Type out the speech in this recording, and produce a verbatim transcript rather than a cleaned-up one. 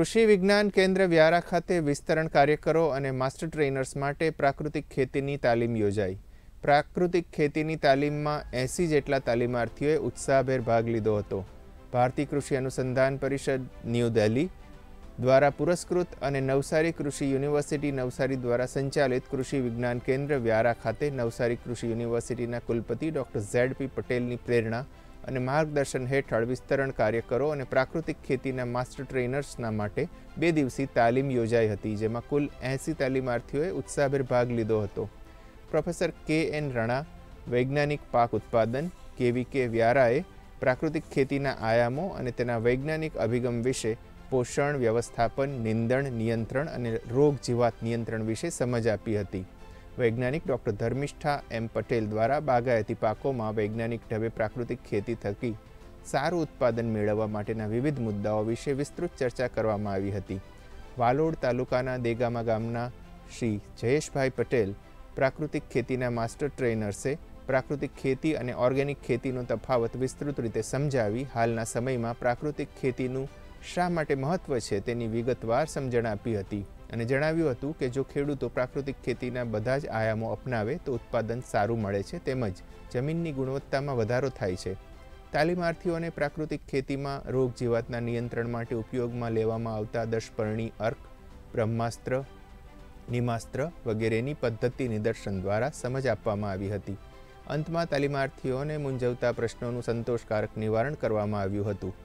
કૃષિ વિજ્ઞાન કેન્દ્ર વ્યારા ખાતે વિસ્તરણ કાર્યકરો અને માસ્ટર ટ્રેનર્સ માટે પ્રાકૃતિક ખેતીની તાલીમ યોજાઈ। પ્રાકૃતિક ખેતીની તાલીમમાં એંસી જેટલા તાલીમાર્થીઓએ ઉત્સાહભેર ભાગ લીધો હતો। ભારતીય કૃષિ અનુસંધાન પરિષદ ન્યૂ દિલ્હી દ્વારા પુરસ્કૃત અને નવસારી કૃષિ યુનિવર્સિટી નવસારી દ્વારા સંચાલિત કૃષિ વિજ્ઞાન કેન્દ્ર વ્યારા ખાતે નવસારી કૃષિ યુનિવર્સિટીના કુલપતિ ડોક્ટર ઝેડ પી પટેલની પ્રેરણા અને માર્ગદર્શન હેઠળ વિસ્તરણ કાર્યકરો અને પ્રાકૃતિક ખેતીના માસ્ટર ટ્રેનર્સના માટે બે દિવસીય તાલીમ યોજાઈ હતી, જેમાં કુલ એંસી તાલીમાર્થીઓએ ઉત્સાહભેર ભાગ લીધો હતો। પ્રોફેસર કે એન રણા, વૈજ્ઞાનિક પાક ઉત્પાદન, કેવી કે વ્યારાએ પ્રાકૃતિક ખેતીના આયામો અને તેના વૈજ્ઞાનિક અભિગમ વિશે, પોષણ વ્યવસ્થાપન, નિંદણ નિયંત્રણ અને રોગ જીવાત નિયંત્રણ વિશે સમજ આપી હતી। વૈજ્ઞાનિક ડૉક્ટર ધર્મિષ્ઠા એમ પટેલ દ્વારા બાગાયતી પાકોમાં વૈજ્ઞાનિક ઢબે પ્રાકૃતિક ખેતી થકી સારું ઉત્પાદન મેળવવા માટેના વિવિધ મુદ્દાઓ વિશે વિસ્તૃત ચર્ચા કરવામાં આવી હતી। વાલોડ તાલુકાના દેગામા ગામના શ્રી જયેશભાઈ પટેલ, પ્રાકૃતિક ખેતીના માસ્ટર ટ્રેનર્સે પ્રાકૃતિક ખેતી અને ઓર્ગેનિક ખેતીનો તફાવત વિસ્તૃત રીતે સમજાવી હાલના સમયમાં પ્રાકૃતિક ખેતીનું શા માટે મહત્વ છે તેની વિગતવાર સમજણ આપી હતી અને જણાવ્યું હતું કે જો ખેડૂતો પ્રાકૃતિક ખેતીના બધા જ આયામો અપનાવે તો ઉત્પાદન સારું મળે છે, તેમજ જમીનની ગુણવત્તામાં વધારો થાય છે। તાલીમાર્થીઓને પ્રાકૃતિક ખેતીમાં રોગ જીવાતના નિયંત્રણ માટે ઉપયોગમાં લેવામાં આવતા દશપર્ણી અર્ક, બ્રહ્માસ્ત્ર, નિમાસ્ત્ર વગેરેની પદ્ધતિ નિદર્શન દ્વારા સમજ આપવામાં આવી હતી। અંતમાં તાલીમાર્થીઓને મૂંઝવતા પ્રશ્નોનું સંતોષકારક નિવારણ કરવામાં આવ્યું હતું।